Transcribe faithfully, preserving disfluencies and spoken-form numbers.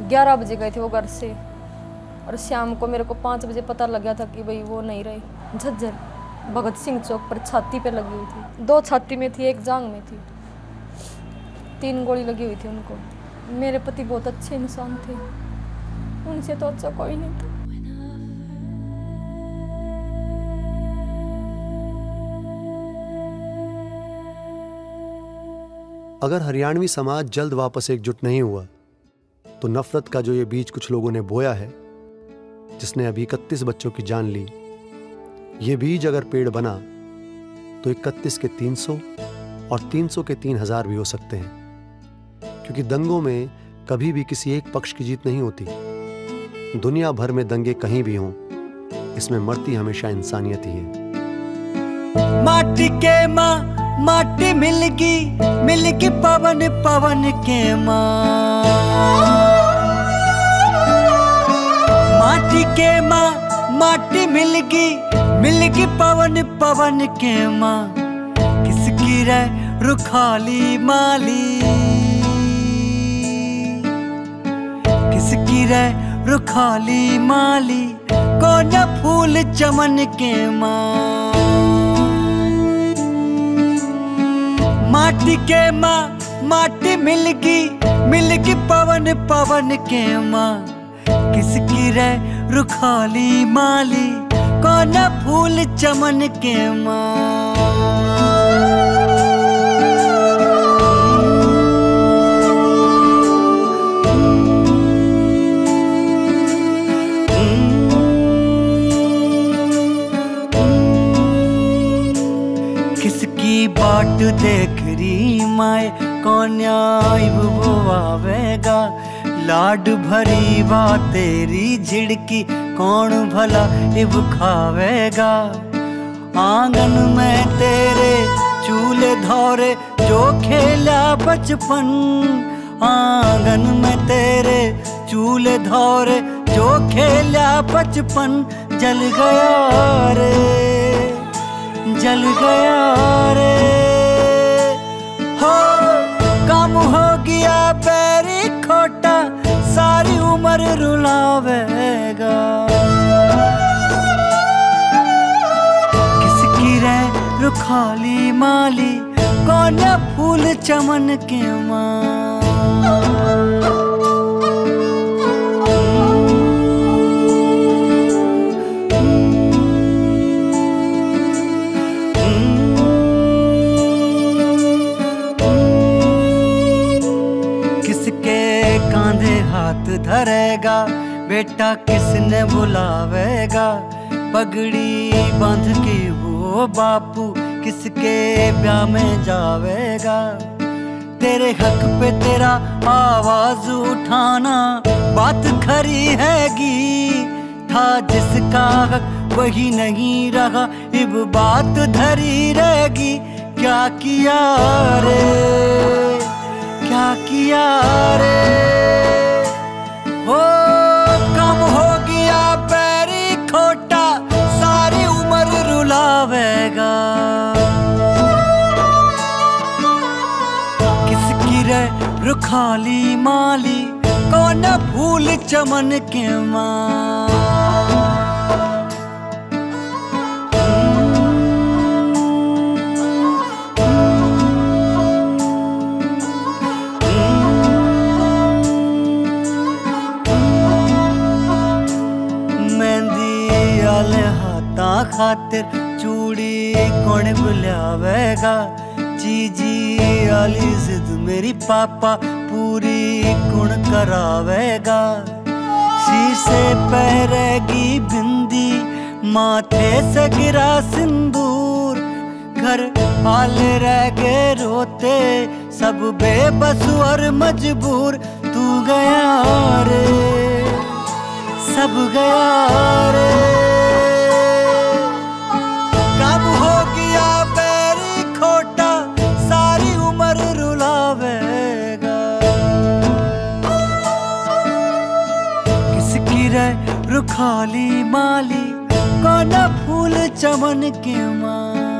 ग्यारह बजे गए थे वो घर से, और शाम को मेरे को पाँच बजे पता लग गया था कि भाई वो नहीं रहे। झज्जर भगत सिंह चौक पर छाती पे लगी हुई थी, दो छाती में थी, एक जांग में थी, तीन गोली लगी हुई थी उनको। मेरे पति बहुत अच्छे इंसान थे, उनसे तो अच्छा कोई नहीं था। अगर हरियाणवी समाज जल्द वापस एकजुट नहीं हुआ तो नफरत का जो ये बीज कुछ लोगों ने बोया है, जिसने अभी इकतीस बच्चों की जान ली, ये बीज अगर पेड़ बना तो इकतीस के तीन सौ और तीन सौ के तीन हजार भी हो सकते हैं, क्योंकि दंगों में कभी भी किसी एक पक्ष की जीत नहीं होती। दुनिया भर में दंगे कहीं भी हों, इसमें मरती हमेशा इंसानियत ही है। माटी के माँ माटी मिलगी मिलगी पवन पवन के माँ, माटी के माँ माटी मिलगी मिलगी पवन पवन के माँ, किसकी रे रुखाली माली, किसकी रे रुखाली माली, कौन फूल चमन के माँ। माटी के माँ माटी मिलगी मिलगी पवन पवन के माँ, किसकी रे रुखाली माली, कौन फूल चमन के माँ। किसकी बाट देख री माए, कौन आइब वो आवेगा, लाड भरी बा तेरी झिड़की, कौन भला इब खावेगा। आंगन में तेरे चूल्हे धौरे जो खेला बचपन, आंगन में तेरे चूल्हे धौरे जो खेला बचपन, जल गया रे जल गया रे। हो कम हो गया पैरी खोटा, सारी उम्र रुलावेगा। किसकी रे रुखाली माली, कौन फूल चमन के माँ। धरेगा बेटा किसने बुलावेगा, पगड़ी बांध के वो बापू किसके ब्याह में जावेगा। तेरे हक पे तेरा आवाज उठाना बात खरी हैगी, था जिसका हक वही नहीं रहा, इब बात धरी रहेगी। क्या किया रे क्या किया रे, हो कम हो गया पैरी खोटा, सारी उम्र रुलावेगा। किसकी रे रुखाली माली, कौन फूल चमन के माँ। खातिर चूड़ी कौन बुलावेगा, जीजी आली जिद मेरी पापा पूरी कौन करावेगा। शीशे पहरेगी बिंदी, माथे से गिरा सिंदूर, घर आले रह गए रोते सब बेबस और मजबूर। तू गया रे सब गया रे, रुखाली माली, कौन फूल चमन के माँ।